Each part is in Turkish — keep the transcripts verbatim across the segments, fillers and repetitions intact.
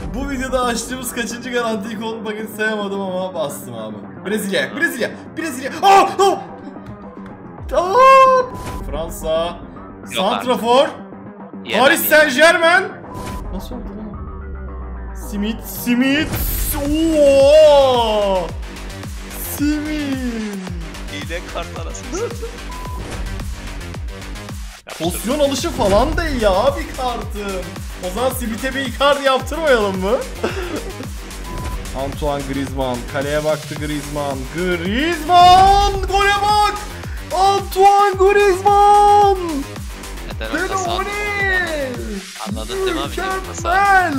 Bu videoda açtığımız kaçıncı garanti ikon paketi sayamadım ama bastım abi. Brezilya, Brezilya, Brezilya. Aa! Oh! Aa! Fransa, Santrafor, Paris Saint-Germain. Nasıl oldu lan? Simit, Simit. Oo! Simit. İle kart arasında. Pozisyon alışı falan da iyi abi kartım. O zaman Simit'e bir Icardi yaptırmayalım mı? Antoine Griezmann. Kaleye baktı Griezmann. Griezmann! Gole bak! Antoine Griezmann! Neden o ne? Anladın değil mi abi? Mükemmel!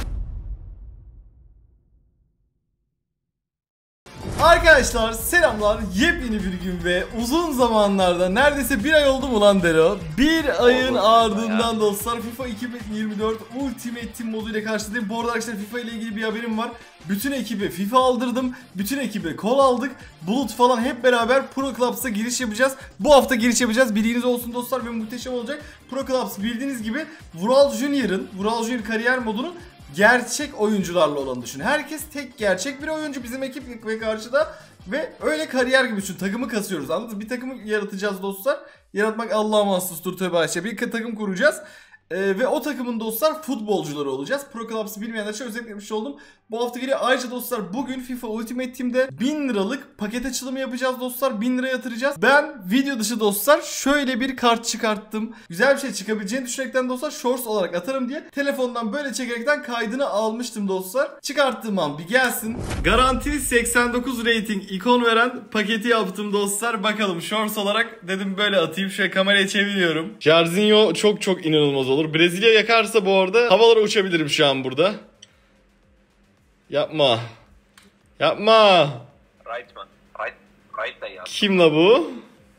Arkadaşlar selamlar, yepyeni bir gün ve uzun zamanlarda, neredeyse bir ay oldu mu lan Dero? Bir ayın Oldu ardından ya. dostlar FIFA iki bin yirmi dört Ultimate Team modu ile karşıdayım. Bu arada arkadaşlar FIFA ile ilgili bir haberim var. Bütün ekibe FIFA aldırdım, bütün ekibe kol aldık. Bulut falan hep beraber Pro Clubs'a giriş yapacağız. Bu hafta giriş yapacağız, bilginiz olsun dostlar ve muhteşem olacak. Pro Clubs bildiğiniz gibi Vural Junior'ın, Vural Junior kariyer modunun gerçek oyuncularla olan düşün. Herkes tek gerçek bir oyuncu bizim ekip ve karşıda ve öyle kariyer gibi düşün. Takımı kasıyoruz, anladınız mı? Bir takımı yaratacağız dostlar. Yaratmak Allah'a mahsustur, tövbe aşağı. Bir takım kuracağız. Ee, ve o takımın dostlar futbolcuları olacağız. Pro Clubs'ı bilmeyenler için özetlemiş oldum. Bu hafta geliyor. Ayrıca dostlar bugün FIFA Ultimate Team'de bin liralık paket açılımı yapacağız dostlar. bin lira yatıracağız. Ben video dışı dostlar şöyle bir kart çıkarttım. Güzel bir şey çıkabileceğini düşünerekten dostlar shorts olarak atarım diye telefondan böyle çekerekten kaydını almıştım dostlar. Çıkarttığım an bir gelsin. Garantili seksen dokuz rating ikon veren paketi yaptım dostlar. Bakalım shorts olarak dedim böyle atayım. Şöyle kameraya çeviriyorum. Jarzinho çok çok inanılmaz olur. Brezilya yakarsa bu arada havalara uçabilirim şu an burada. Yapma. Yapma. Right man. Right. Right da ya. Kim la bu?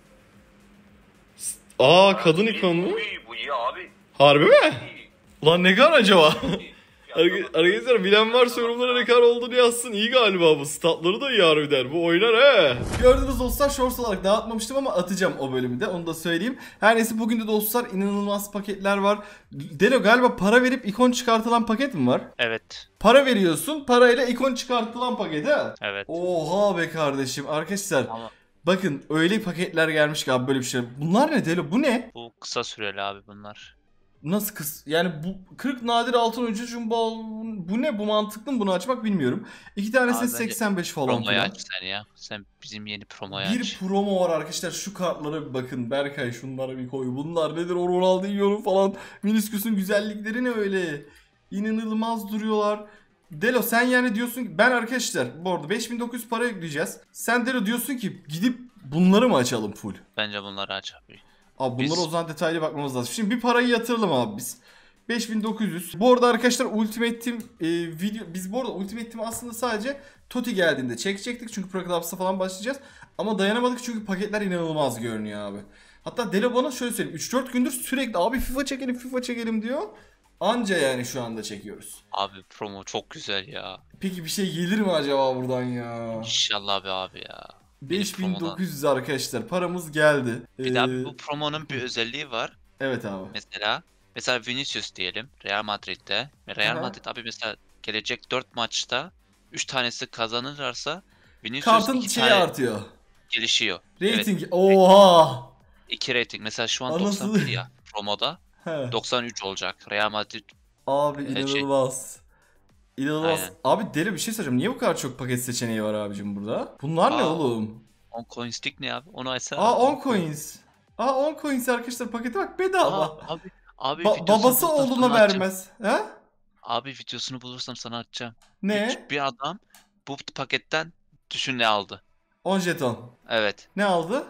Aa kadın ikon mu? Bu iyi, bu iyi abi. Harbi mi? İyi. Ulan ne kadar acaba? iyi. Arkadaşlar bilen varsa yorumlara ne kadar olduğunu yazsın. İyi galiba bu. Statları da iyi harbiden. Bu oynar he. Gördüğünüz dostlar shorts olarak dağıtmamıştım ama atacağım o bölümü de. Onu da söyleyeyim. Her neyse bugün de dostlar inanılmaz paketler var. Delo galiba para verip ikon çıkartılan paket mi var? Evet. Para veriyorsun. Parayla ikon çıkartılan paket ha? Evet. Oha be kardeşim. Arkadaşlar Ama bakın öyle paketler gelmiş ki abi böyle bir şey. Bunlar ne Delo? Bu ne? bu kısa süreli abi bunlar. Nasıl kız? Yani bu kırk nadir altın oyuncu Jumbo, bu ne? Bu mantıklı mı bunu açmak bilmiyorum. İki tanesi Abi bence seksen beş falan. Promoyu falan. aç sen ya. Sen bizim yeni promoyu Bir aç. promo var arkadaşlar. Şu kartlara bir bakın. Berkay şunlara bir koy. Bunlar nedir? O Ronaldinho'nun falan. Vinicius'un güzellikleri ne öyle? İnanılmaz duruyorlar. Delo sen yani diyorsun ki ben arkadaşlar bu arada beş bin dokuz yüz para yükleyeceğiz. Sen Delo diyorsun ki gidip bunları mı açalım full? Bence bunları aç abi. Abi bunlara Biz- o zaman detaylı bakmamız lazım. Şimdi bir parayı yatıralım abi biz. beş bin dokuz yüz. Bu arada arkadaşlar Ultimate Team e, video biz bu arada Ultimate Team aslında sadece Totti geldiğinde çekecektik çünkü Pro Clubs'ta falan başlayacağız. Ama dayanamadık çünkü paketler inanılmaz görünüyor abi. Hatta Delo bana şöyle söyleyeyim üç dört gündür sürekli abi FIFA çekelim FIFA çekelim diyor. Anca yani şu anda çekiyoruz. Abi promo çok güzel ya. Peki bir şey gelir mi acaba buradan ya? İnşallah abi abi ya. beş bin dokuz yüz arkadaşlar paramız geldi. Bir de Ee, abi bu promonun bir özelliği var. Evet abi. Mesela mesela Vinicius diyelim Real Madrid'de. Real Aha. Madrid abi mesela gelecek dört maçta üç tanesi kazanırlarsa Vinicius Kartın iki şeyi tane artıyor. gelişiyor. Rating. Evet. Oha. iki rating. Mesela şu an Anasını- doksan bir ya promoda. He. doksan üç olacak. Real Madrid Abi Ee, şey- inanılmaz. İnanılmaz. Aynen. Abi deli bir şey söyleyeceğim. Niye bu kadar çok paket seçeneği var abicim burada? Bunlar ne Aa, oğlum? on coin stick ne abi? Onu açsana. Aa on coins. Aa on coins arkadaşlar pakete bak bedava. Aa, abi abi Ba- videosunu babası bulursam oğluna sana atacağım. vermez. He? Abi videosunu bulursam sana atacağım. Ne? Bir adam bu paketten düşün ne aldı. on jeton. Evet. Ne aldı?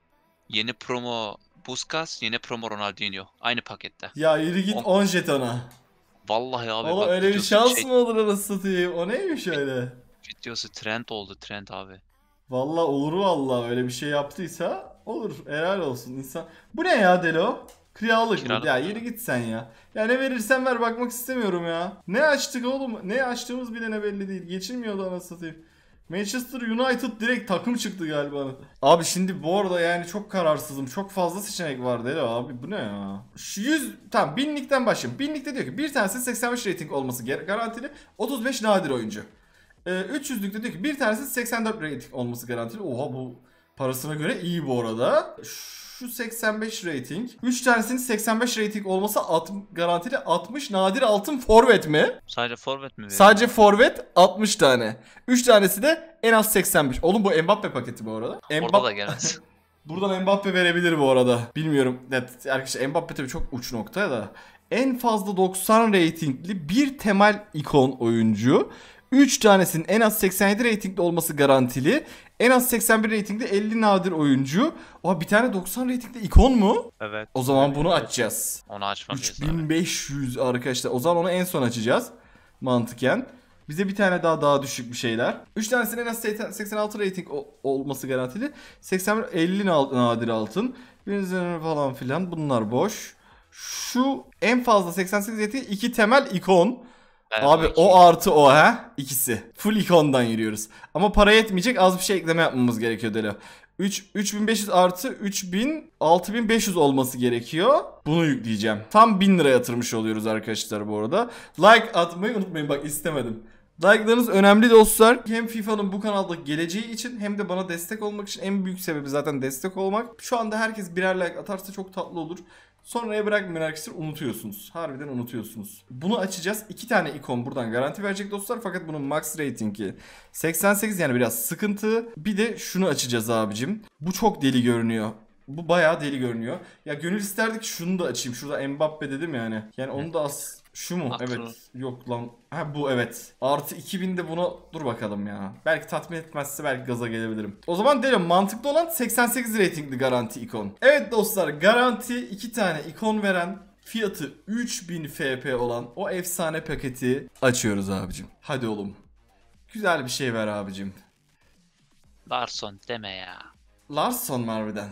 Yeni promo Puskas, yeni promo Ronaldinho. Aynı pakette. Ya yürü git On- on jetona. Vallahi abi Oğlum bak öyle bir videosu şans şey- mı olur anasını satayım? O neymiş öyle? videosu trend oldu trend abi. Vallahi olur vallahi öyle bir şey yaptıysa olur. Helal olsun insan. Bu ne ya Delo? Kiralık mı? Kiralık. Ya yürü git sen ya. Ya ne verirsen ver bakmak istemiyorum ya. Ne açtık oğlum? Ne açtığımız bile ne belli değil. Geçilmiyordu anasını satayım. Manchester United direkt takım çıktı galiba. Abi şimdi bu arada yani çok kararsızım. Çok fazla seçenek var Delo abi. Bu ne ya? Şu yüz tamam binlikten başlayayım. Binlikte diyor ki bir tanesi seksen beş rating olması garantili. otuz beş nadir oyuncu. Ee, üç yüzlükte diyor ki bir tanesi seksen dört rating olması garantili. Oha bu parasına göre iyi bu arada. Şu seksen beş rating. üç tanesinin seksen beş rating olması garantili altmış nadir altın forvet mi? Sadece forvet mi veriyor? Sadece forvet altmış tane. üç tanesi de en az seksen beş. Oğlum bu Mbappe paketi bu arada. Orada Mbappe... da gelmez. Buradan Mbappe verebilir bu arada. Bilmiyorum. Evet, arkadaşlar Mbappe tabii çok uç noktaya da. En fazla doksan ratingli bir temel ikon oyuncu. üç tanesinin en az seksen yedi ratingli olması garantili. En az seksen bir ratingli elli nadir oyuncu. Oha bir tane doksan ratingli ikon mu? Evet. O zaman bunu açacağız. Onu açmamız üç bin beş yüz arkadaşlar. O zaman onu en son açacağız. Mantıken. Bize bir tane daha daha düşük bir şeyler. üç tanesinin en az seksen altı rating olması garantili. seksen bir elli nadir altın. Benzer falan filan. Bunlar boş. Şu en fazla seksen sekiz rating iki temel ikon. Evet, abi iki. o artı o ha ikisi. Full ikondan yürüyoruz. Ama para yetmeyecek, az bir şey ekleme yapmamız gerekiyor Delo. üç, üç bin beş yüz artı üç bin altı bin beş yüz olması gerekiyor. Bunu yükleyeceğim. Tam bin lira yatırmış oluyoruz arkadaşlar bu arada. Like atmayı unutmayın, bak istemedim. Like'larınız önemli dostlar. Hem FIFA'nın bu kanalda geleceği için hem de bana destek olmak için en büyük sebebi zaten destek olmak. Şu anda herkes birer like atarsa çok tatlı olur. Sonraya bırakmayın arkadaşlar, unutuyorsunuz. Harbiden unutuyorsunuz. Bunu açacağız. İki tane ikon buradan garanti verecek dostlar. Fakat bunun max ratingi seksen sekiz, yani biraz sıkıntı. Bir de şunu açacağız abicim. Bu çok deli görünüyor. Bu bayağı deli görünüyor. Ya gönül isterdi ki şunu da açayım. Şurada Mbappe dedim yani. Yani onu da as... Şu mu? Makro. Evet. Yok lan. Ha bu evet. Artı iki bin de buna dur bakalım ya. Belki tatmin etmezse belki gaza gelebilirim. O zaman diyelim mantıklı olan seksen sekiz ratingli garanti ikon. Evet dostlar, garanti iki tane ikon veren, fiyatı üç bin F P olan o efsane paketi açıyoruz abicim. Hadi oğlum. Güzel bir şey ver abicim. Larson deme ya. Larsson mu harbiden?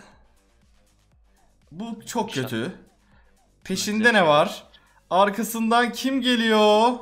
Bu çok Şan- kötü. Peşinde ne var? Arkasından kim geliyor?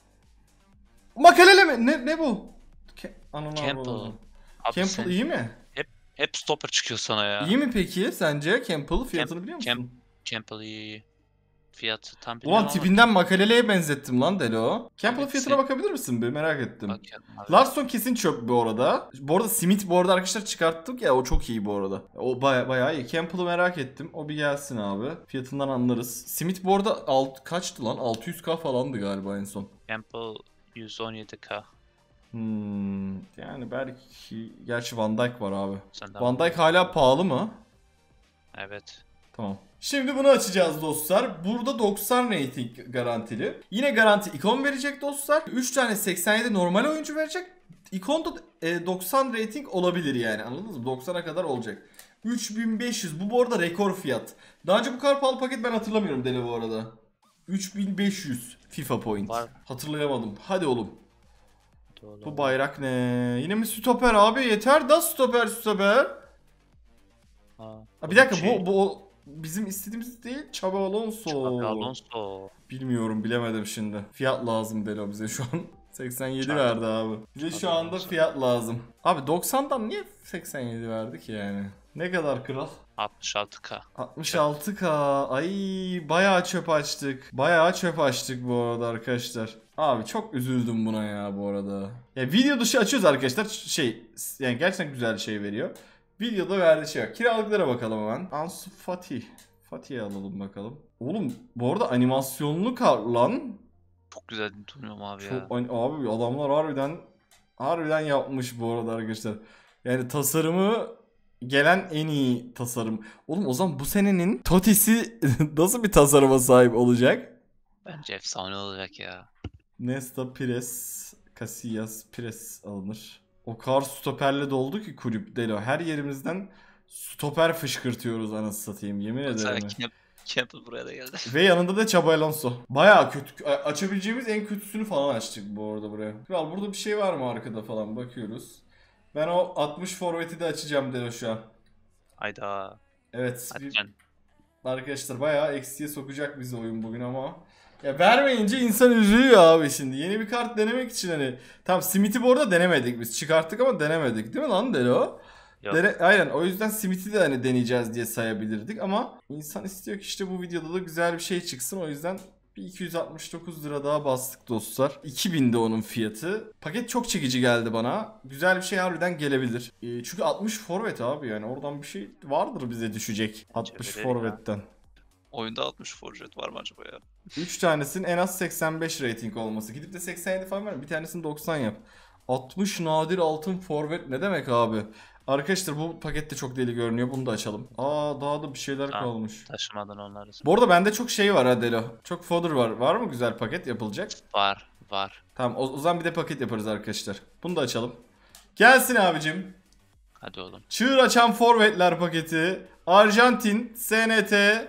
Makalele mi? Ne, ne bu? Ke Ananı Campbell. avradım. Abi Campbell sen iyi mi? hep stopper çıkıyor sana ya. İyi mi peki sence? Campbell fiyatını Camp- biliyor musun? Camp- Campbell iyi. Fiyatı tam bilmiyorum Ulan ama tipinden Makalele'ye benzettim lan Delo. Campbell'ın Evet, fiyatına se- bakabilir misin bir, merak ettim. bakıyorum abi. Larsson kesin çöp bu arada. Bu arada Smith bu arada arkadaşlar çıkarttık ya, o çok iyi bu arada. O baya bayağı iyi. Campbell'ı merak ettim. O bir gelsin abi. Fiyatından anlarız. Smith bu arada alt, kaçtı lan? altı yüz K falandı galiba en son. Campbell yüz on yedi K. Hmm, yani belki... Gerçi Van Dijk var abi. Senden Van Dijk hala pahalı mı? Evet. Tamam. Şimdi bunu açacağız dostlar. Burada doksan rating garantili. Yine garanti ikon verecek dostlar. üç tane seksen yedi normal oyuncu verecek. İkon da e, doksan rating olabilir yani, anladınız mı? doksana kadar olacak. üç bin beş yüz, bu bu arada rekor fiyat. Daha önce bu kadar pahalı paket ben hatırlamıyorum Deli bu arada. üç bin beş yüz FIFA point. Var. Hatırlayamadım. Hadi oğlum. Doğru. Bu bayrak ne? Yine mi stoper abi? Yeter da stoper stoper. Ha, Ha, bir dakika şey- bu bu o bizim istediğimiz değil. Xabi Alonso. Xabi Alonso. Bilmiyorum, bilemedim şimdi. Fiyat lazım Delo bize şu an. seksen yedi Xabi- verdi abi. Bize şu Xabi anda Alonso. fiyat lazım. Abi doksandan niye seksen yedi verdi ki yani? Ne kadar kral? altmış altı K. altmış altı K. Ay bayağı çöp açtık. Bayağı çöp açtık bu arada arkadaşlar. Abi çok üzüldüm buna ya bu arada. Ya video dışı açıyoruz arkadaşlar. Şey yani gerçekten güzel şey veriyor. Videoda verdiği şey var. Kiralıklara bakalım hemen. Ansu Fati. Fati'ye alalım bakalım. Oğlum bu arada animasyonlu kar lan. Çok güzel durmuyorum abi ya. Çok, abi adamlar harbiden harbiden yapmış bu arada arkadaşlar. Yani tasarımı gelen en iyi tasarım. Oğlum o zaman bu senenin Totti'si nasıl bir tasarıma sahip olacak? Bence efsane olacak ya. Nesta, Pires, Casillas, Pires alınır. O kadar stoperle doldu ki kulüp Delo. Her yerimizden stoper fışkırtıyoruz anasını satayım, yemin Mesela ederim. Camp Campbell buraya da geldi. Ve yanında da Xabi Alonso. Bayağı kötü. A- Açabileceğimiz en kötüsünü falan açtık bu arada buraya. Kral burada bir şey var mı arkada falan bakıyoruz. Ben o altmış forveti de açacağım Delo şu an. Hayda. Evet. Hadi Bir, can. arkadaşlar bayağı eksiye sokacak bizi oyun bugün ama Ya vermeyince insan üzülüyor abi şimdi. Yeni bir kart denemek için hani. Tamam Smith'i bu arada denemedik biz. Çıkarttık ama denemedik değil mi lan Delo? Yok. Dere, aynen o yüzden Smith'i de hani deneyeceğiz diye sayabilirdik ama insan istiyor ki işte bu videoda da güzel bir şey çıksın, o yüzden bir iki yüz altmış dokuz lira daha bastık dostlar. iki binde onun fiyatı. Paket çok çekici geldi bana. Güzel bir şey harbiden gelebilir. Ee, çünkü altmış forvet abi, yani oradan bir şey vardır bize düşecek. altmış Çevirelim forvetten. Oyunda altmış forvet var mı acaba ya? üç tanesinin en az seksen beş rating olması. Gidip de seksen yedi falan ver. Bir tanesini doksan yap. altmış nadir altın forvet ne demek abi? Arkadaşlar bu pakette çok deli görünüyor. Bunu da açalım. Aa daha da bir şeyler Tamam. kalmış. Taşımadın onları. Bu arada bende çok şey var ha Delo. Çok fodder var. Var mı güzel paket yapılacak? Var var. Tamam o, o zaman bir de paket yaparız arkadaşlar. Bunu da açalım. Gelsin abicim. Hadi oğlum. Çığır açan forvetler paketi. Arjantin, S N T.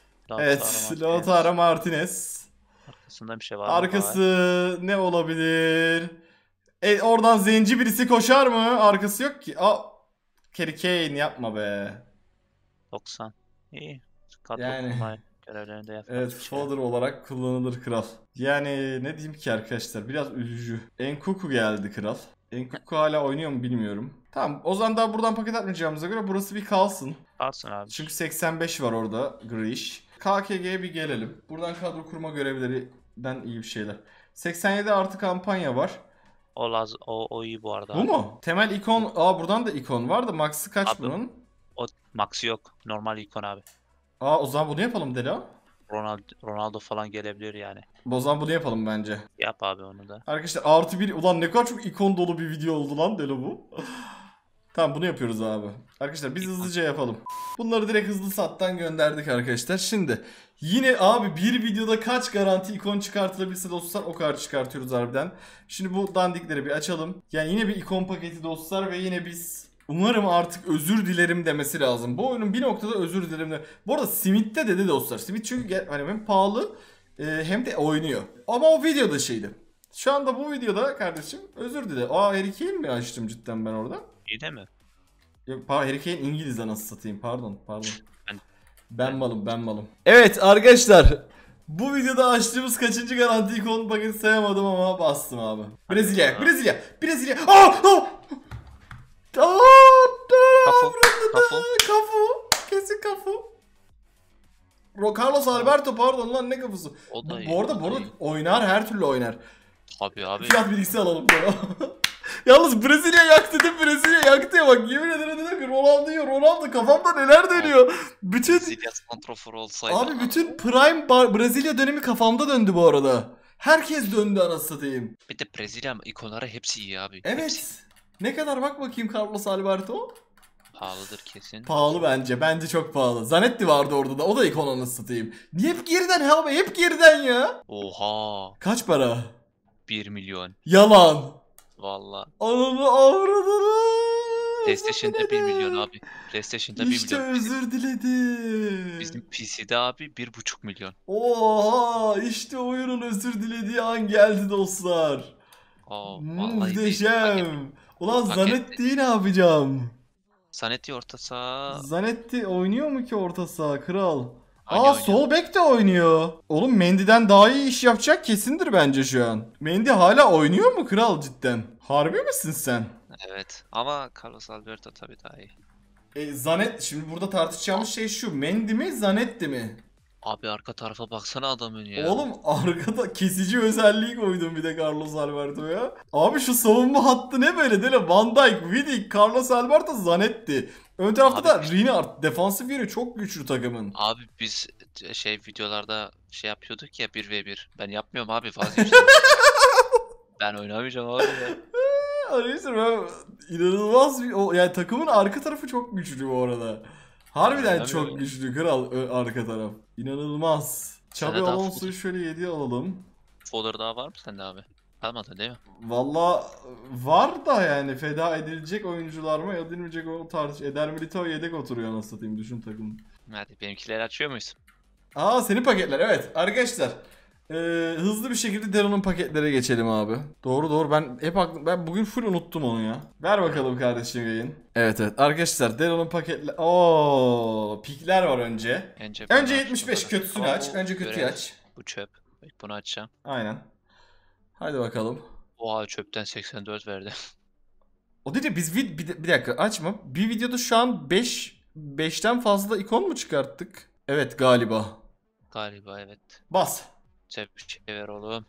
Evet, Lautaro Martinez. Arkasında bir şey var mı? Arkası ne olabilir? E, oradan zenci birisi koşar mı? Arkası yok ki. Aa, Harry Kane yapma be. doksan. İyi. Kadro Yani. kurma görevlerini de yapmak. Evet, fodder olarak kullanılır kral. Yani ne diyeyim ki arkadaşlar, biraz üzücü. Enkuku geldi kral. Enkuku hala oynuyor mu bilmiyorum. Tamam, o zaman daha buradan paket atmayacağımıza göre burası bir kalsın. Kalsın abi. Çünkü seksen beş var orada Grish. K K G'ye bir gelelim. Buradan kadro kurma görevlerinden iyi bir şeyler. seksen yedi artı kampanya var. O, laz o, o iyi bu arada. Bu abi. mu? Temel ikon. Aa buradan da ikon var da max'ı kaç Abi, bunun? O max'ı yok. Normal ikon abi. Aa o zaman bunu yapalım Delo. Ronaldo, Ronaldo falan gelebilir yani. O zaman bunu yapalım bence. Yap abi onu da. Arkadaşlar artı bir. Ulan ne kadar çok ikon dolu bir video oldu lan Delo bu. Tamam bunu yapıyoruz abi. Arkadaşlar biz hızlıca yapalım. Bunları direkt hızlı sattan gönderdik arkadaşlar. Şimdi yine abi bir videoda kaç garanti ikon çıkartılabilirse dostlar o kadar çıkartıyoruz harbiden. Şimdi bu dandikleri bir açalım. Yani yine bir ikon paketi dostlar ve yine biz umarım artık özür dilerim demesi lazım. Bu oyunun bir noktada özür dilerim de. Bu arada Smith'te dedi dostlar. Smith çünkü hani hem pahalı hem de oynuyor. Ama o videoda şeydi. Şu anda bu videoda kardeşim özür dile. Aa Harry Kane mi açtım cidden ben orada? İyi de mi? Yok pardon, Harry Kane İngiliz'den nasıl satayım, pardon pardon. Ben, ben malım ben malım. Evet arkadaşlar. Bu videoda açtığımız kaçıncı garanti ikon paketi sayamadım ama bastım abi. Brezilya, Brezilya, Brezilya. Aa! Aa! Aa! Kafu, kafu. Kafu. Kesin kafu. Carlos Alberto pardon lan ne kafusu. O da Bu, iyi, bu arada o da bu arada iyi. oynar, her türlü oynar. Abi abi. Fiyat bilgisi alalım. Yalnız Brezilya yaktı dedim, Brezilya yaktı ya bak, yemin ederim dedim ki Ronaldo Ronaldo kafamda neler dönüyor. Bütün Brezilya santrafor olsaydı. abi bütün prime bar, Brezilya dönemi kafamda döndü bu arada. Herkes döndü anasını satayım. Bir de Brezilya ikonları hepsi iyi abi. Evet. Hepsi Ne kadar bak bakayım Carlos Alberto? pahalıdır kesin. Pahalı bence. Bence çok pahalı. Zanetti vardı orada da. O da ikon anasını satayım. Niye hep geriden abi? Hep geriden ya. Oha. Kaç para? bir milyon. Yalan. Valla. Ananı avradını. PlayStation'da bir milyon abi. PlayStation'da bir İşte milyon. özür diledi. Bizim P C'de abi bir buçuk milyon. Oha işte oyunun özür dilediği an geldi dostlar. Aa, vallahi bir Muhteşem. Ulan Hak Zanetti'yi ne yapacağım? Zanetti orta saha. Zanetti oynuyor mu ki orta saha kral? Hani Aa oynuyor? sol bek de oynuyor. Oğlum Mendy'den daha iyi iş yapacak kesindir bence şu an. Mendy hala oynuyor mu kral cidden? Harbi misin sen? Evet ama Carlos Alberto tabii daha iyi. E, Zanet şimdi burada tartışacağımız şey şu. Mendy mi Zanetti mi? Abi arka tarafa baksana adamın ya. Oğlum arkada kesici özelliği koydum bir de Carlos Alberto'ya. Abi şu savunma hattı ne böyle değil mi? Van Dijk, Vidic, Carlos Alberto, Zanetti. Ön tarafta Abi- da Reinhardt. Defansif yönü çok güçlü takımın. Abi biz şey videolarda şey yapıyorduk ya bir ve bir. Ben yapmıyorum abi vazgeçtim. Ben oynamayacağım abi ya. Arkadaşlar ben inanılmaz bir... O, yani takımın arka tarafı çok güçlü bu arada. Harbiden Aynen çok öyle. güçlü kral ö- arka taraf. İnanılmaz. Xabi Sana daha Alonso'yu şöyle yediye alalım. Fodder daha var mı sende abi? Kalmadı değil mi? Valla var da yani feda edilecek oyuncular mı edilmeyecek o tartış. Eder Militao yedek oturuyor nasıl satayım, düşün takımı. Hadi benimkileri açıyor muyuz? Aa senin paketler evet arkadaşlar. Ee, hızlı bir şekilde Deron'un paketlere geçelim abi. Doğru doğru ben hep aklım, ben bugün full unuttum onu ya. Ver bakalım kardeşim yayın. Evet evet arkadaşlar Deron'un paketler. Oo pikler var önce. Önce, Önce bunu yetmiş beş aç, kötüsünü Ama aç. bu Önce kötüyü görev. aç. Bu çöp. İlk bunu açacağım. Aynen. Hadi bakalım. Oha çöpten seksen dört verdi. O dedi biz vid bir, bir dakika açma. Bir videoda şu an beş beşten fazla ikon mu çıkarttık? Evet galiba. Galiba evet. Bas. Çöp bir şey ver oğlum.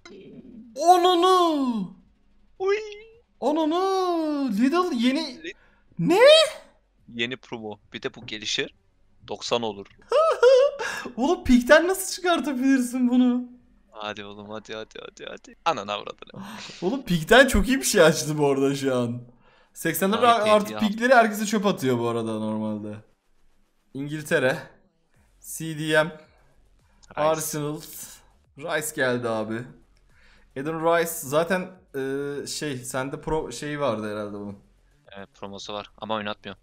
Onunu. Uy. Onunu. Lidl yeni. Ne? Yeni promo. Bir de bu gelişir. doksan olur. Oğlum Peak'ten nasıl çıkartabilirsin bunu? Hadi oğlum hadi hadi hadi hadi. Ananı avradını. Oğlum Peak'ten çok iyi bir şey açtı bu arada şu an. seksenler Gayet iyi artı ya. Peak'leri herkese çöp atıyor bu arada normalde. İngiltere. C D M. Rice. Arsenal. Rice geldi abi. Eden Rice zaten e, şey sende pro şeyi vardı herhalde bunun. Evet promosu var ama oynatmıyor.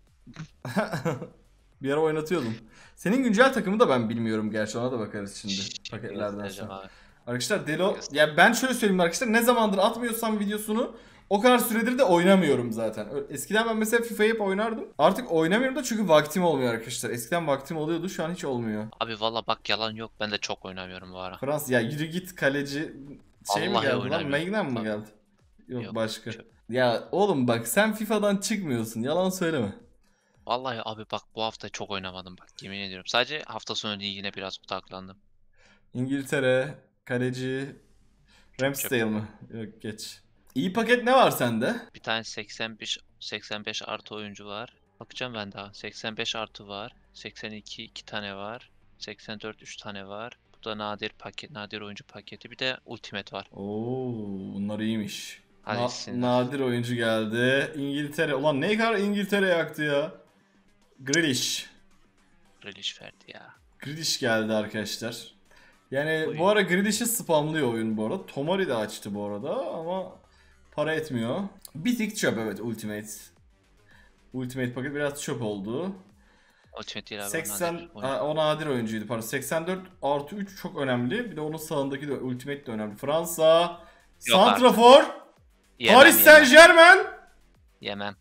Bir ara oynatıyordum. Senin güncel takımı da ben bilmiyorum gerçi, ona da bakarız şimdi Şşş, paketlerden göstereceğim sonra. abi. Arkadaşlar Delo, Göster. ya ben şöyle söyleyeyim arkadaşlar, ne zamandır atmıyorsam videosunu o kadar süredir de oynamıyorum zaten. Ö- Eskiden ben mesela FIFA'yı hep oynardım. Artık oynamıyorum da çünkü vaktim olmuyor arkadaşlar. Eskiden vaktim oluyordu, şu an hiç olmuyor. Abi valla bak yalan yok. Ben de çok oynamıyorum bu ara. Frans ya yürü git kaleci şey mi Vallahi geldi lan? oynamıyorum. Magnan mı Tabii. geldi? Yok, Yok, başka. çok- Ya oğlum bak sen FIFA'dan çıkmıyorsun, yalan söyleme. Vallahi abi bak bu hafta çok oynamadım bak yemin ediyorum. Sadece hafta sonu ligine biraz odaklandım. İngiltere kaleci Ramsdale mı? Yok geç. İyi paket ne var sende? Bir tane seksen beş seksen beş artı oyuncu var. Bakacağım ben daha. seksen beş artı var. seksen iki iki tane var. seksen dört üç tane var. Bu da nadir paket, nadir oyuncu paketi. Bir de ultimate var. Oo, bunlar iyiymiş. Hadi Na- isimler. nadir oyuncu geldi. İngiltere. Ulan ne kadar İngiltere yaktı ya. Grealish. Relish verdi ya. Grealish geldi arkadaşlar. Yani Oy. bu ara Grealish'i spamlıyor oyun bu arada. Tomori de açtı bu arada ama para etmiyor. Bir tık çöp evet Ultimate. Ultimate paket biraz çöp oldu. Ultimate değil abi. seksen, nadir oyuncu. Aa, o nadir oyuncuydu pardon. seksen dört artı üç çok önemli. Bir de onun sağındaki de Ultimate de önemli. Fransa. Yok Santrafor. Yemem, Paris yemem, Saint Germain. Yemem.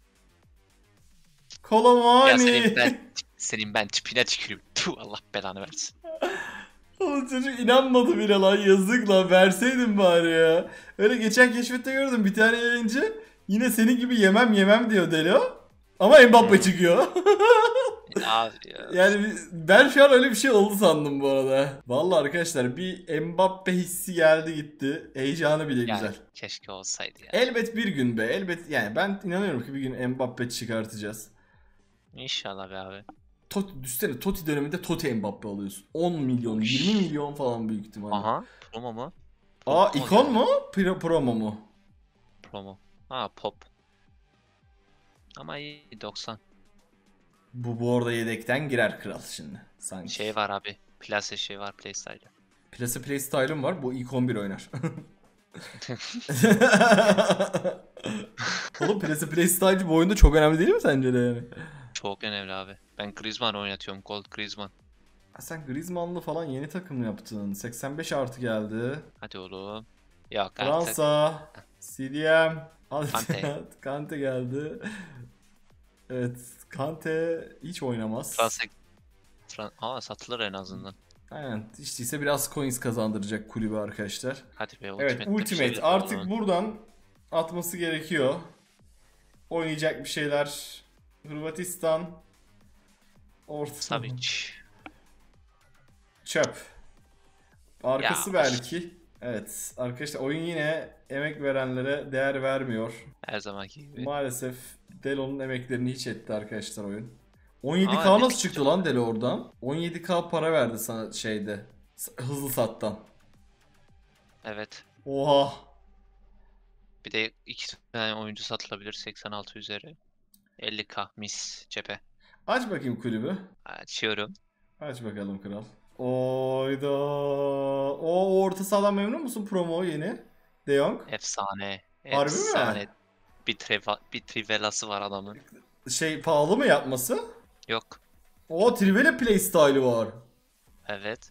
Colomani. Ya senin ben, senin ben tipine tüküreyim. Tuh Allah belanı versin. Oğlum çocuk inanmadı bile lan, yazık lan, verseydin bari ya. Öyle geçen keşfette gördüm bir tane yayıncı yine senin gibi yemem yemem diyor Delo. Ama Mbappe çıkıyor. Abi ya. Yani ben şu an öyle bir şey oldu sandım bu arada. Vallahi arkadaşlar bir Mbappe hissi geldi gitti. Heyecanı bile Yani güzel. keşke olsaydı ya. Elbet bir gün be, elbet yani ben inanıyorum ki bir gün Mbappe çıkartacağız. İnşallah be abi. Totti, düşsene Totti döneminde Totti Mbappe alıyorsun. on milyon, Uş. yirmi milyon falan büyük ihtimalle. Aha. Promo mu? Aa Promo ikon geldi. mu? Pro, promo mu? Promo. Ha pop. Ama iyi doksan. Bu bu arada yedekten girer kral şimdi sanki. Şey var abi. Plase şey var Playstyle'da. Plase Playstyle'ım var. Bu ilk on bir oynar. Oğlum Plase Playstyle bu oyunda çok önemli değil mi sence de yani? Çok önemli abi. Ben Griezmann oynatıyorum. Gold Griezmann. Ha, sen Griezmann'lı falan yeni takım yaptın. seksen beş artı geldi. Hadi oğlum. Yok artık. Fransa. C D M. Kante. Kante geldi. Evet. Kante hiç oynamaz. Fransa. Fran Aa satılır en azından. Aynen. İşte ise biraz coins kazandıracak kulübü arkadaşlar. Hadi be Evet Ultimate'de bir Ultimate şey artık yapalım. buradan atması gerekiyor. Oynayacak bir şeyler. Hırvatistan. Orta. Savic. Çöp. Arkası Ya. belki. Evet arkadaşlar oyun yine emek verenlere değer vermiyor. Her zamanki gibi. Maalesef Delo'nun emeklerini hiç etti arkadaşlar oyun. on yedi K Aa, nasıl ne- çıktı lan Delo oradan? on yedi K para verdi sana şeyde. S- Hızlı sattan. Evet. Oha. Bir de iki tane oyuncu satılabilir seksen altı üzeri. elli K mis cephe. Aç bakayım kulübü. Açıyorum. Aç bakalım kral. Oyda. O orta sahadan memnun musun promo yeni? De Jong. Efsane. Harbi mi? Efsane. Bir, treva, bir trivelası var adamın. Şey pahalı mı yapması? Yok. O Trivela playstyle'ı var. Evet.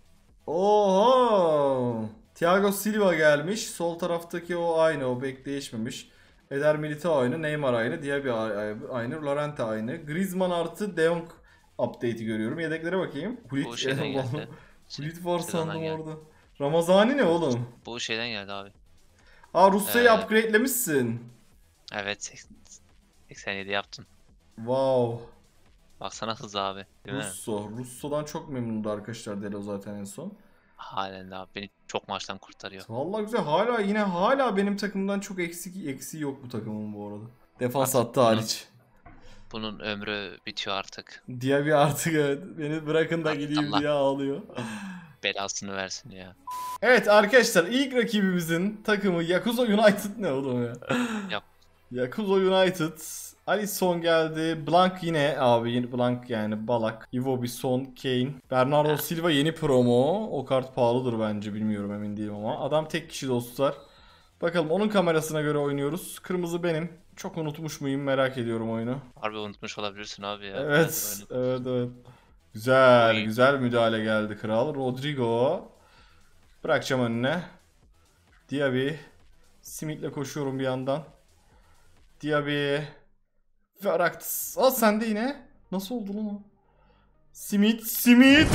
Oha. Thiago Silva gelmiş. Sol taraftaki o aynı. O bek değişmemiş. Eder Militao aynı. Neymar aynı. Diaby aynı. Llorente aynı. Griezmann artı De Jong update'i görüyorum. Yedeklere bakayım. Bu şeyden geldi. Kulit var Sedan'dan sandım geldi. orada. Ramazani ne oğlum? Bu şeyden geldi abi. Aa Rusya'yı Ee, upgrade'lemişsin. Evet seksen yedi yaptın. Wow. Baksana hız abi. Değil mi? Russo. Russo'dan çok memnundu arkadaşlar Delo zaten en son. Halen de abi beni çok maçtan kurtarıyor. Vallahi güzel. Hala yine hala benim takımdan çok eksik eksiği yok bu takımın bu arada. Defans Artık hattı bunun- hariç. Bunun ömrü bitiyor artık. Diye artık evet, beni bırakın da Artık gideyim Allah. diye ağlıyor. Belasını versin ya. Evet arkadaşlar ilk rakibimizin takımı Yakuza United ne oğlum ya? Yap. Yakuza United. Alisson geldi. Blank yine abi yeni Blank yani Balak. Iwobi, Son, Kane. Bernardo Silva yeni promo. O kart pahalıdır bence bilmiyorum emin değilim ama. Adam tek kişi dostlar. Bakalım onun kamerasına göre oynuyoruz. Kırmızı benim. Çok unutmuş muyum merak ediyorum oyunu. Harbi unutmuş olabilirsin abi ya. Evet, Bayağıdır oynadım. evet, evet. Güzel, Oy. güzel müdahale geldi kral. Rodrigo. Bırakacağım önüne. Diaby. Smith'le koşuyorum bir yandan. Diaby. Veraktis. Aa sende yine. Nasıl oldu lan o? Smith, Smith.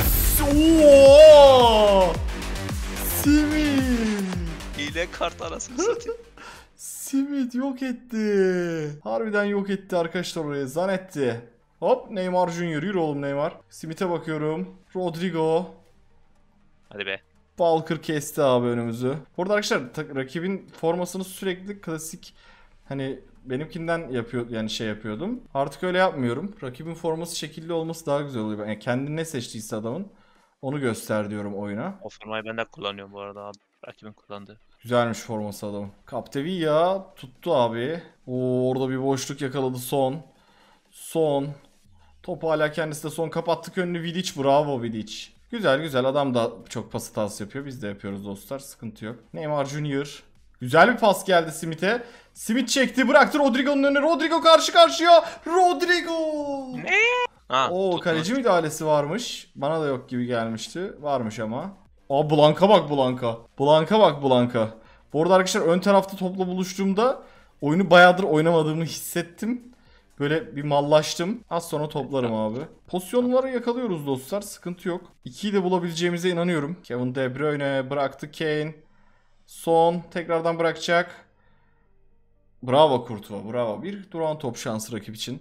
Oo! Smith. Hile kart arasını satayım. Smith yok etti. Harbiden yok etti arkadaşlar oraya. Zanetti. Hop Neymar Junior Yürü oğlum Neymar. Smith'e bakıyorum. Rodrigo. Hadi be. Walker kesti abi önümüzü. Burada arkadaşlar ta- rakibin formasını sürekli klasik hani benimkinden yapıyor yani şey yapıyordum. Artık öyle yapmıyorum. Rakibin forması şekilli olması daha güzel oluyor. Yani kendi ne seçtiyse adamın onu göster diyorum oyuna. O formayı ben de kullanıyorum bu arada abi. Rakibin kullandığı. Güzelmiş forması adamın. Capdevilla tuttu abi. Oo, orada bir boşluk yakaladı Son. Son. Top hala kendisi de Son kapattık önünü Vidic. Bravo Vidic. Güzel güzel adam da çok pas hatası yapıyor. Biz de yapıyoruz dostlar. Sıkıntı yok. Neymar Junior. Güzel bir pas geldi Smith'e. Smith çekti bıraktı Rodrigo'nun önüne. Rodrigo karşı karşıya. Rodrigo. Ne? Ha, Oo tutma. kaleci müdahalesi varmış. Bana da yok gibi gelmişti. Varmış ama. Aa Blanka bak Blanka. Blanka bak Blanka. Bu arada arkadaşlar ön tarafta topla buluştuğumda oyunu bayağıdır oynamadığımı hissettim. Böyle bir mallaştım. Az sonra toplarım abi. Pozisyonları yakalıyoruz dostlar. Sıkıntı yok. ikiyi de bulabileceğimize inanıyorum. Kevin De Bruyne bıraktı Kane. Son tekrardan bırakacak. Bravo Courtois bravo. Bir duran top şansı rakip için.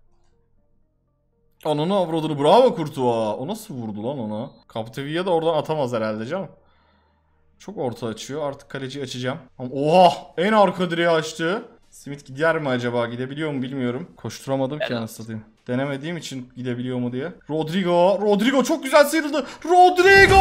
Ananı avradını bravo Courtois. O nasıl vurdu lan ona? Capdevilla da oradan atamaz herhalde canım. Çok orta açıyor. Artık kaleciyi açacağım. Ama oha! En arka direği açtı. Smith gider mi acaba? Gidebiliyor mu bilmiyorum. Koşturamadım ki Evet. anasını satayım. Denemediğim için gidebiliyor mu diye. Rodrigo. Rodrigo çok güzel sıyrıldı. Rodrigo!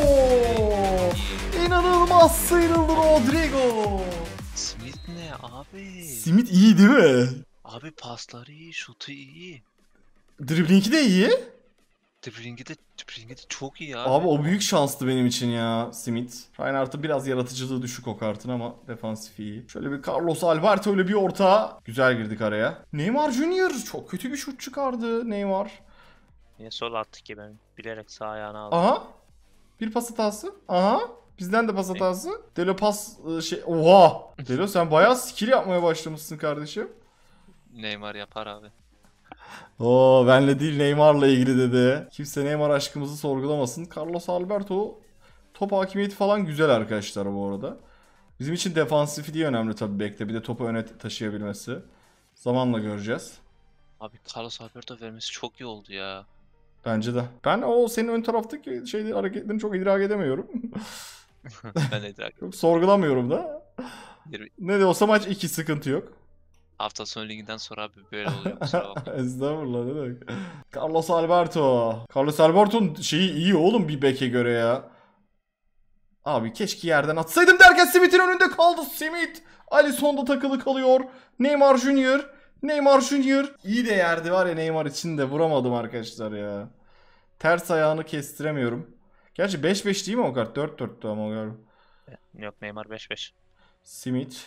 İnanılmaz sıyrıldı Rodrigo. Smith ne abi? Smith iyi değil mi? Abi pasları iyi, şutu iyi. Dribbling'i de iyi. Dribbling'i de, dribbling'i de çok iyi abi. Abi o büyük şanstı benim için ya Smith. Reinhardt'ın biraz yaratıcılığı düşük o kartın ama defansif iyi. Şöyle bir Carlos Alberto öyle bir orta. Güzel girdik araya. Neymar Junior çok kötü bir şut çıkardı Neymar. Niye sol attık ki ben bilerek sağ ayağına aldım. Aha. Bir pas hatası. Aha. Bizden de pas hatası. Delo pas ıı, şey. Oha. Delo sen bayağı skill yapmaya başlamışsın kardeşim. Neymar yapar abi. Oo benle değil Neymar'la ilgili dedi. Kimse Neymar aşkımızı sorgulamasın. Carlos Alberto top hakimiyeti falan güzel arkadaşlar bu arada. Bizim için defansifliği önemli tabii bekle. Bir de topu öne taşıyabilmesi. Zamanla göreceğiz. Abi Carlos Alberto vermesi çok iyi oldu ya. Bence de. Ben o senin ön taraftaki şeyleri hareketlerini çok idrak edemiyorum. Ben de idrak Çok sorgulamıyorum da. Yirmi- Ne de olsa maç iki sıkıntı yok. Hafta sonu liginden sonra abi böyle oluyor kusura bakma. Estağfurullah ne demek. Carlos Alberto. Carlos Alberto'nun şeyi iyi oğlum bir beke göre ya. Abi keşke yerden atsaydım derken Smith'in önünde kaldı. Smith. Alisson'da takılı kalıyor. Neymar Junior. Neymar Junior. İyi de yerde var ya Neymar için de vuramadım arkadaşlar ya. Ters ayağını kestiremiyorum. Gerçi beş beş değil mi o kart? dört dörttü ama o galiba. Yok Neymar beş beş. Smith.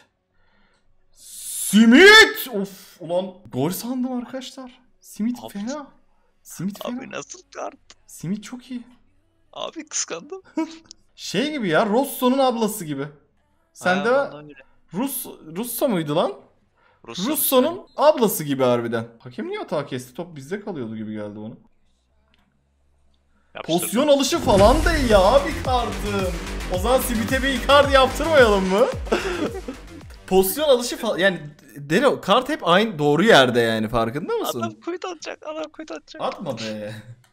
Smith! Of ulan gol sandım arkadaşlar. Smith Abi- fena. Smith fena. Abi nasıl kart? Smith çok iyi. Abi kıskandım. Şey gibi ya Rosso'nun ablası gibi. Sen Ha, de vallahi öyle. Rus Russo muydu lan? Russo- Russo'nun ablası gibi harbiden. Hakem niye hata kesti? Top bizde kalıyordu gibi geldi bana. Yapıştırdım. Pozisyon alışı falan da iyi abi kartın. O zaman Sibit'e bir Icardi yaptırmayalım mı? Pozisyon alışı falan yani Delo kart hep aynı doğru yerde yani farkında mısın? Adam kuyut atacak. Adam kuyut atacak. Atma be.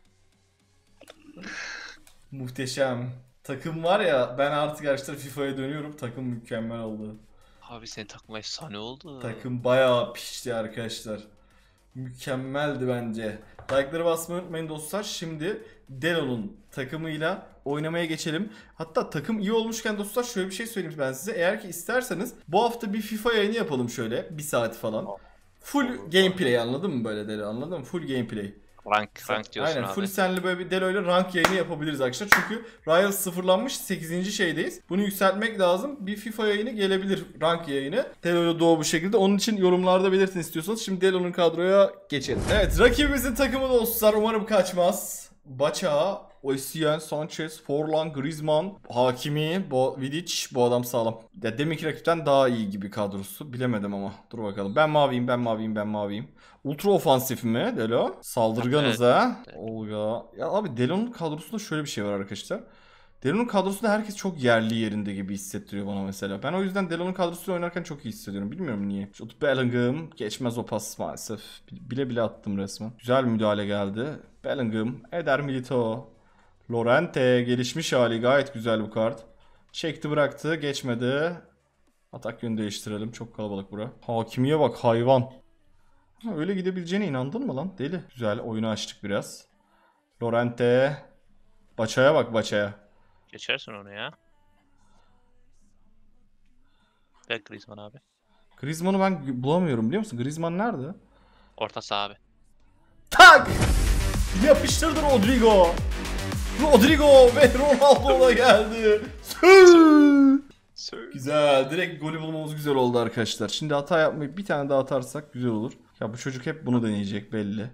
Muhteşem. Takım var ya ben artık arkadaşlar FIFA'ya dönüyorum. Takım mükemmel oldu. Abi senin takım efsane oldu. Takım bayağı pişti arkadaşlar. Mükemmeldi bence. Like'ları basmayı unutmayın dostlar. Şimdi Delo'nun takımıyla oynamaya geçelim. Hatta takım iyi olmuşken dostlar şöyle bir şey söyleyeyim ben size. Eğer ki isterseniz bu hafta bir FIFA yayını yapalım şöyle. Bir saat falan. Full gameplay anladın mı böyle Delo anladın mı? Full gameplay. Rank, rank diyorsun Aynen abi. full senli böyle bir Delo ile rank yayını yapabiliriz arkadaşlar. Çünkü Riot sıfırlanmış sekizinci şeydeyiz. Bunu yükseltmek lazım. Bir FIFA yayını gelebilir rank yayını. Delo ile Doğu bu şekilde. Onun için yorumlarda belirtin istiyorsanız. Şimdi Delo'nun kadroya geçelim. Evet rakibimizin takımı dostlar umarım kaçmaz. Baça, Osimhen, Sanchez, Forlan, Griezmann, Hakimi, Bo Vidic bu adam sağlam. Ya deminki rakipten daha iyi gibi kadrosu. Bilemedim ama. Dur bakalım. Ben maviyim, ben maviyim, ben maviyim. Ultra ofansif mi Delo? Saldırganız Evet. ha. Olga. Ya abi Delo'nun kadrosunda şöyle bir şey var arkadaşlar. Delo'nun kadrosunda herkes çok yerli yerinde gibi hissettiriyor bana mesela. Ben o yüzden Delo'nun kadrosuyla oynarken çok iyi hissediyorum. Bilmiyorum niye. Jude Bellingham geçmez o pas maalesef. Bile bile attım resmen. Güzel müdahale geldi. Bellingham, Eder Militao, Lorente gelişmiş hali gayet güzel bu kart. Çekti bıraktı geçmedi. Atak yönü değiştirelim çok kalabalık bura. Hakimiye bak hayvan. Ha, öyle gidebileceğine inandın mı lan deli. Güzel oyunu açtık biraz. Lorente. Baçaya bak Baçaya. Geçersin onu ya. Ve Griezmann abi. Griezmann'ı ben bulamıyorum biliyor musun? Griezmann nerede? Orta saha abi. Tak! Yapıştırdı Rodrigo. Rodrigo ve Ronaldo da geldi. Güzel. Direkt golü bulmamız güzel oldu arkadaşlar. Şimdi hata yapmayıp bir tane daha atarsak güzel olur. Ya bu çocuk hep bunu deneyecek belli.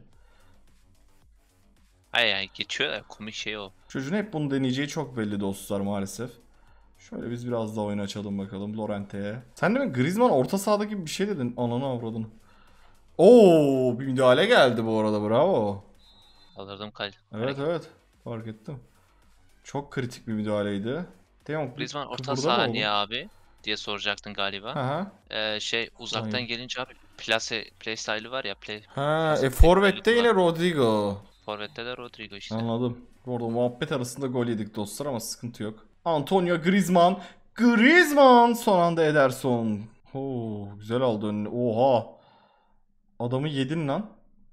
Hayır yani geçiyor da komik şey o. Çocuğun hep bunu deneyeceği çok belli dostlar maalesef. Şöyle biz biraz daha oyun açalım bakalım Lorente'ye. Sen de mi Griezmann orta sahada gibi bir şey dedin. Ananı avradını. Oo, bir müdahale geldi bu arada bravo. Alırdım kal. Evet evet fark ettim. Çok kritik bir müdahaleydi. Devam. Griezmann orta Burada saha da oldu. niye abi diye soracaktın galiba. Aha. Ee, şey uzaktan Aynen. gelince abi plase play style'ı var ya play. Ha, plase e play forvette style'ı yine var. Rodrigo. Forvet'te de Rodrigo işte. Anladım. Orada muhabbet arasında gol yedik dostlar ama sıkıntı yok. Antonio Griezmann. Griezmann son anda Ederson. Oo, güzel aldı önüne. Oha. Adamı yedin lan.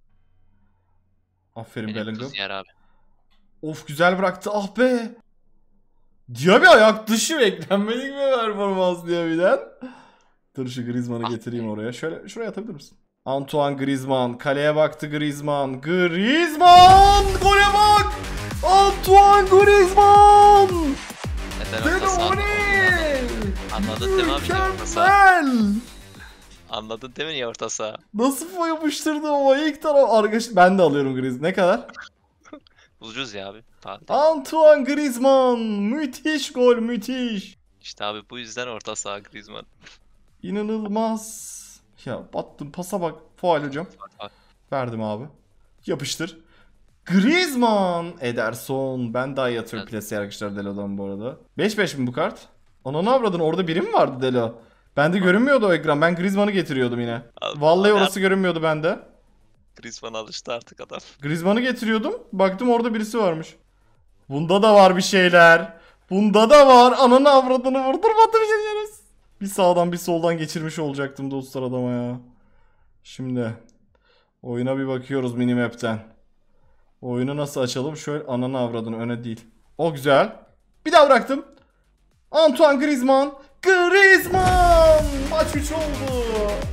Aferin Benim Bellingham. kız yer abi. Of güzel bıraktı. Ah be. Diaby ayak dışı beklenmedik mi performans Diaby'den? Dur şu Griezmann'ı Ah getireyim be. oraya. Şöyle şuraya atabilir misin? Antoine Griezmann. Kaleye baktı Griezmann. Griezmann! Gole bak! Antoine Griezmann! Neden orta saha? Anladın değil mi abi niye orta saha? Mükemmel! Anladın değil mi niye orta saha? Nasıl yapıştırdı ama ilk taraf arkadaş ben de alıyorum Griezmann. Ne kadar? Ucuz ya abi. Pahalı. Antoine Griezmann! Müthiş gol müthiş. İşte abi bu yüzden orta saha Griezmann. İnanılmaz. Ya battım pasa bak. Faul hocam. Verdim abi. Yapıştır. Griezmann. Ederson. Ben daha iyi atıyorum Evet. plase arkadaşlar Delo'dan bu arada. beş beş mi bu kart? Ananı avradın orada biri mi vardı Delo? Bende görünmüyordu o ekran. Ben Griezmann'ı getiriyordum yine. Abi, Vallahi abi, orası görünmüyordu bende. Griezmann alıştı artık adam. Griezmann'ı getiriyordum. Baktım orada birisi varmış. Bunda da var bir şeyler. Bunda da var. Ananı avradını vurdurmadı bir şeyleriz. Bir sağdan bir soldan geçirmiş olacaktım dostlar adama ya. Şimdi oyuna bir bakıyoruz minimap'ten. Oyunu nasıl açalım? Şöyle ananı avradını öne değil. O güzel. Bir daha bıraktım. Antoine Griezmann. Griezmann! Maç üç oldu.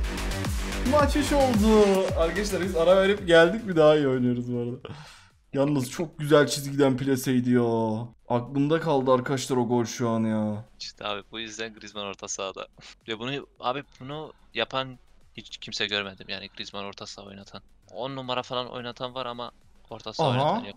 Maç üç oldu. Arkadaşlar biz ara verip geldik bir daha iyi oynuyoruz bu arada. Yalnız çok güzel çizgiden plaseydi ya. Aklımda kaldı arkadaşlar o gol şu an ya. İşte abi bu yüzden Griezmann orta sahada. Ve bunu abi bunu yapan hiç kimse görmedim yani Griezmann orta saha oynatan. on numara falan oynatan var ama orta saha Aha. oynatan yok.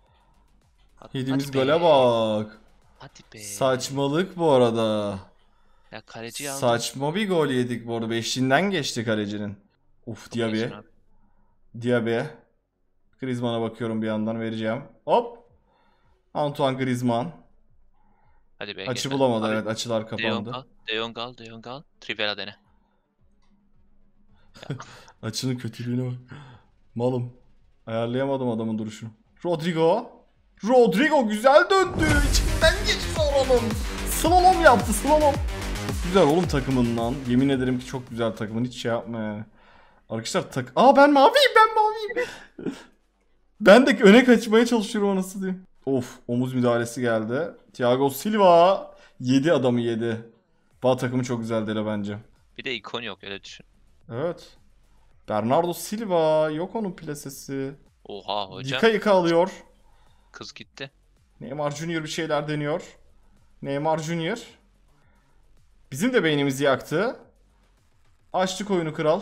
Hadi, Yediğimiz hadi be. gole bak. Hadi be. Saçmalık bu arada. Ya kaleciyi aldın. Saçma bir gol yedik bu arada. Beşinden geçti kalecinin. Uf Diaby. Geçin abi. Diaby. Griezmann'a bakıyorum bir yandan vereceğim. Hop. Antoine Griezmann. Hadi be. Açı geçmedi. bulamadı, Abi, evet, açılar De Jong kapandı. al. De Jong al. De Jong al. Trivela dene. Açının kötülüğüne bak. Malım. Ayarlayamadım adamın duruşunu. Rodrigo. Rodrigo güzel döndü. İçinden geçti oğlum. Slalom yaptı, slalom. Çok güzel oğlum takımın lan. Yemin ederim ki çok güzel takımın. Hiç şey yapma yani. Arkadaşlar tak... Aa ben maviyim, ben maviyim. Ben de öne kaçmaya çalışıyorum anasını diyeyim. Of, omuz müdahalesi geldi. Thiago Silva yedi adamı yedi. Bağ takımı çok güzel Dele bence. Bir de ikon yok öyle düşün. Evet. Bernardo Silva yok onun plasesi. Oha hocam. Yıka yıka alıyor. Kız gitti. Neymar Junior bir şeyler deniyor. Neymar Junior. Bizim de beynimizi yaktı. Açtık oyunu kral.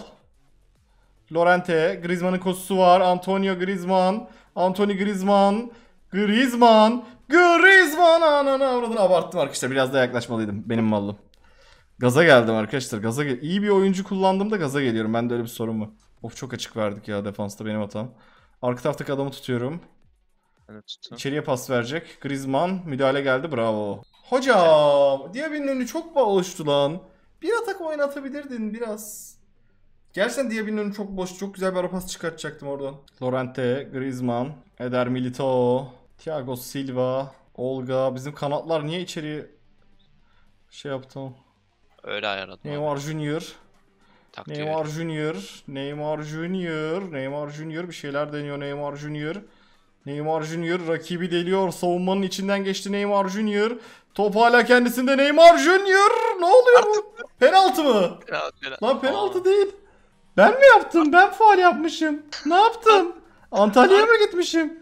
Lorente. Griezmann'ın koşusu var. Antonio Griezmann. Anthony Griezmann. Griezmann. Griezmann. Ananı avradını abarttım arkadaşlar. Biraz daha yaklaşmalıydım. Benim mallım. Gaza geldim arkadaşlar. Gaza gel İyi bir oyuncu kullandım da gaza geliyorum. Bende öyle bir sorun var. Of çok açık verdik ya defansta, benim hatam. Arka taraftaki adamı tutuyorum. Hadi tutun. İçeriye pas verecek. Griezmann müdahale geldi, bravo. Hocam Diaby'nin önü çok boştu lan. Bir atak oynatabilirdin biraz. Gerçekten Diaby'nin önü çok boş. Çok güzel bir ara pas çıkartacaktım oradan. Lorente, Griezmann, Eder Militao, Thiago Silva, Olga. Bizim kanatlar niye içeriye şey yaptı? Öyle ayarladım. abi. Neymar Junior. Taktiği Neymar ver. Junior. Neymar Junior. Neymar Junior bir şeyler deniyor Neymar Junior. Neymar Junior rakibi deliyor. Savunmanın içinden geçti Neymar Junior. Top hala kendisinde Neymar Junior. Ne oluyor bu? Penaltı mı? Ya, ya- Lan penaltı Aa, değil. Ben mi yaptım? Ben faul yapmışım. Ne yaptım? Antalya'ya mı gitmişim?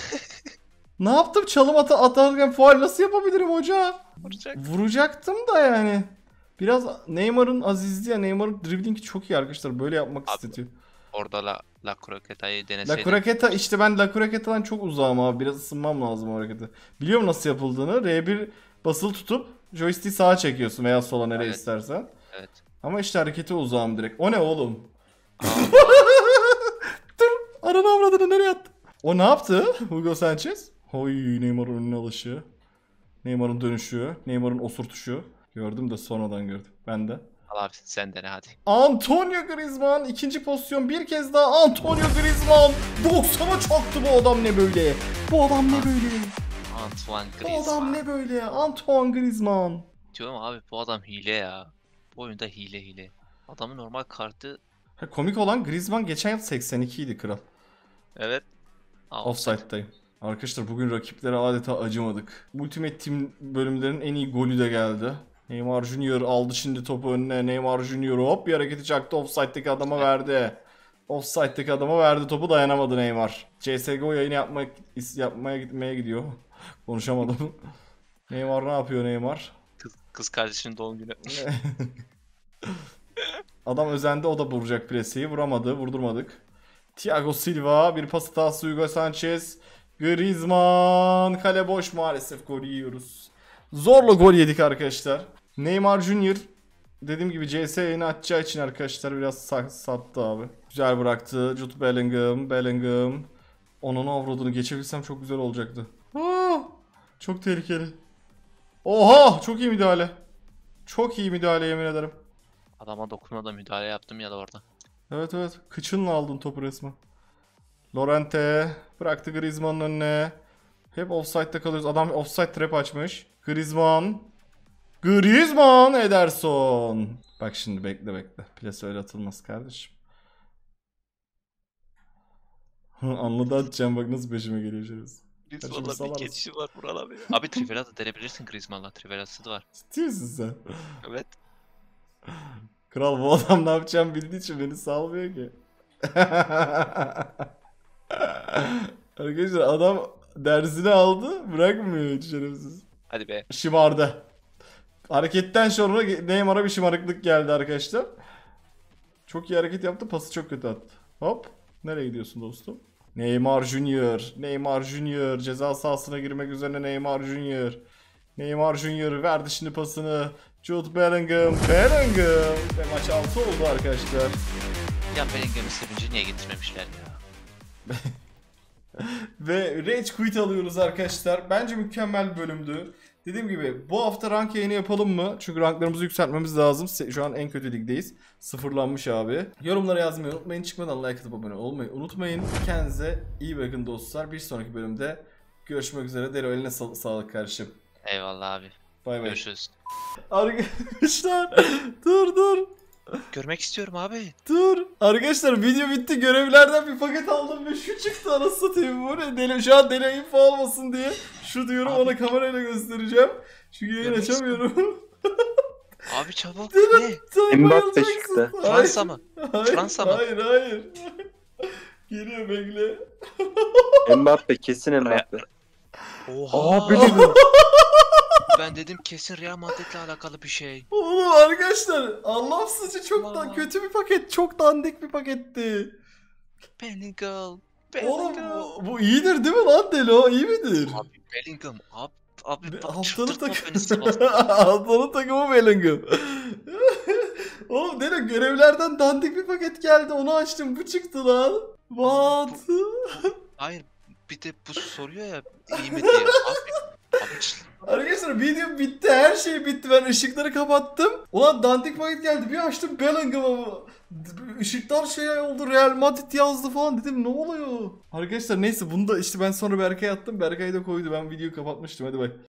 Ne yaptım? Çalım ata atarken faul nasıl yapabilirim hoca? vuracak. Vuracaktım da yani. Biraz Neymar'ın azizliği ya. Neymar'ın driblingi çok iyi arkadaşlar. Böyle yapmak Abi, istetiyor. Orada La, La Croqueta'yı La deneseydin. Croqueta işte, ben La Croqueta'dan çok uzağım abi. Biraz ısınmam lazım o hareketi. Biliyorum nasıl yapıldığını. R bir basılı tutup joystick'i sağa çekiyorsun veya sola, nereye Evet. istersen. Evet. Ama işte harekete uzağım direkt. O ne oğlum? Aa, Dur. Ananı avradını nereye attın? O ne yaptı? Hugo Sanchez. Hoy, Neymar'ın önüne alışı. Neymar'ın dönüşü. Neymar'ın osurtuşu. Gördüm de sonradan gördüm. Ben de. al abi sen dene hadi. Antonio Griezmann ikinci pozisyon, bir kez daha Antonio Griezmann doksana çaktı. Bu adam ne böyle? Bu adam ne böyle? Antoine Bu adam Griezmann. ne böyle? Antoine Griezmann. Diyorum abi bu adam hile ya. Bu oyunda hile hile. Adamın normal kartı Ha, komik olan Griezmann geçen yıl seksen iki idi kral. evet. Aa, Offside'dayım. Arkadaşlar bugün rakiplere adeta acımadık. Ultimate Team bölümlerinin en iyi golü de geldi. Neymar Junior aldı şimdi topu önüne. Neymar Junior hop bir hareketi çaktı. Offside'deki adama verdi. Offside'deki adama verdi topu, dayanamadı Neymar. C S G O yayını yapmak, yapmaya gitmeye gidiyor. Konuşamadım. Neymar ne yapıyor Neymar? Kız, kız kardeşinin doğum günü. Adam özendi, o da vuracak presiyi. Vuramadı, vurdurmadık. Thiago Silva bir pas hatası, Hugo Sanchez. Griezmann kale boş, maalesef gol yiyoruz. Zorla gol yedik arkadaşlar. Neymar Junior dediğim gibi C S yayını açacağı için arkadaşlar biraz sa- sattı abi. Güzel bıraktı. Jude Bellingham, Bellingham. Onun avradını geçebilsem çok güzel olacaktı. Aa, çok tehlikeli. Oha, çok iyi müdahale. Çok iyi müdahale, yemin ederim. Adama dokunmadan müdahale yaptım ya da orada. Evet evet. Kıçınla aldın topu resmen. Lorente bıraktı Griezmann'ın önüne. Hep offside'da kalıyoruz. Adam offside trap açmış. Griezmann. Griezmann, Ederson. Bak şimdi bekle bekle. Plase öyle atılmaz kardeşim. Anladı atacağım, bak nasıl peşime geliyor şerefsiz. Kaçımı Griezmann'la salar bir mısın? geçişi var Vural abi. Abi Trivela da denebilirsin Griezmann'la. Trivela'sı da var. Ciddi misin sen? Evet. Kral bu adam ne yapacağımı bildiği için beni salmıyor ki. Arkadaşlar adam dersini aldı, bırakmıyor hiç şerefsiz. Hadi be. Şımardı. Hareketten sonra Neymar'a bir şımarıklık geldi arkadaşlar. Çok iyi hareket yaptı, pası çok kötü attı. Hop. Nereye gidiyorsun dostum? Neymar Junior. Neymar Junior. Ceza sahasına girmek üzere Neymar Junior. Neymar Junior verdi şimdi pasını. Jude Bellingham. Bellingham. Ve maç altı oldu arkadaşlar. Ya Bellingham'ı sevinci niye getirmemişler ya? Ve Rage Quit alıyoruz arkadaşlar. Bence mükemmel bir bölümdü. Dediğim gibi bu hafta rank yayını yapalım mı? Çünkü ranklarımızı yükseltmemiz lazım. Şu an en kötü ligdeyiz. Sıfırlanmış abi. Yorumlara yazmayı unutmayın. Çıkmadan like atıp abone olmayı unutmayın. Kendinize iyi bakın dostlar. Bir sonraki bölümde görüşmek üzere. Dero eline sa sağlık kardeşim. Eyvallah abi. Bay bay. Görüşürüz. Arkadaşlar dur dur. Görmek istiyorum abi. Dur. Arkadaşlar video bitti. Görevlerden bir paket aldım ve şu çıktı, anasını satayım. Bu ne? Deli, şu an deli info almasın diye. Şu diyorum, Abi. ona kamerayla göstereceğim. Çünkü yayın Görmek açamıyorum. Abi çabuk. Dur, Ne? sen Mbappe bayılacaksın. çıktı. Hayır, Fransa mı? Hayır, Fransa mı? Hayır hayır. Geliyor, bekle. Mbappe, kesin Mbappe. Oha. Aa Bellingham. Ben dedim kesin Real Madrid'le alakalı bir şey. Oğlum arkadaşlar, Allah sizce çok da Allah. kötü bir paket. Çok dandik bir paketti. Bellingham. Oğlum Bellingham. bu, bu iyidir değil mi lan Delo? İyi midir? Abi Bellingham. Abi, abi bak Haftanın çıldırtma beni takımı. Sebastian. Haftanın takımı Bellingham. Oğlum Delo, görevlerden dandik bir paket geldi. Onu açtım. Bu çıktı lan. What? Hayır. Bir de bu soruyor ya iyi mi diye. Abi, abi çıldırtma. Arkadaşlar video bitti. Her şey bitti. Ben ışıkları kapattım. Ulan dandik paket geldi. Bir açtım Bellingham'ı. Işıklar şey oldu. Real Madrid yazdı falan. Dedim ne oluyor? Arkadaşlar neyse, bunu da işte ben sonra Berkay'a attım. Berkay da koydu. Ben videoyu kapatmıştım. Hadi bay.